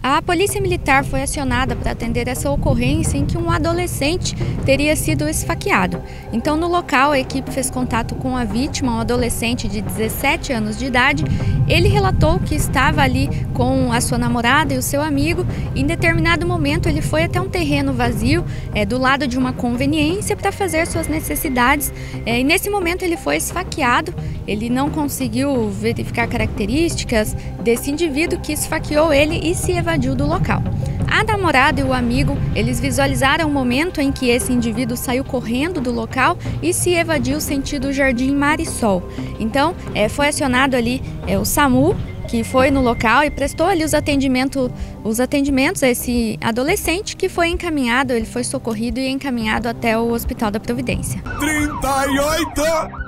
A polícia militar foi acionada para atender essa ocorrência em que um adolescente teria sido esfaqueado. Então, no local, a equipe fez contato com a vítima, um adolescente de 17 anos de idade. Ele relatou que estava ali com a sua namorada e o seu amigo. Em determinado momento, ele foi até um terreno vazio, do lado de uma conveniência, para fazer suas necessidades. E nesse momento, ele foi esfaqueado. Ele não conseguiu verificar características desse indivíduo que esfaqueou ele e se evadiu do local. A namorada e o amigo, eles visualizaram o momento em que esse indivíduo saiu correndo do local e se evadiu sentido Jardim Marisol. Então, foi acionado ali o SAMU, que foi no local e prestou ali os atendimentos a esse adolescente, que foi encaminhado, ele foi socorrido e encaminhado até o Hospital da Providência. 38!